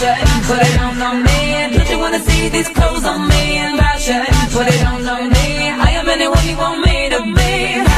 Russia, put it on me. Don't you wanna see these clothes on me? Russia, put it on me. I am anyone you want me to be.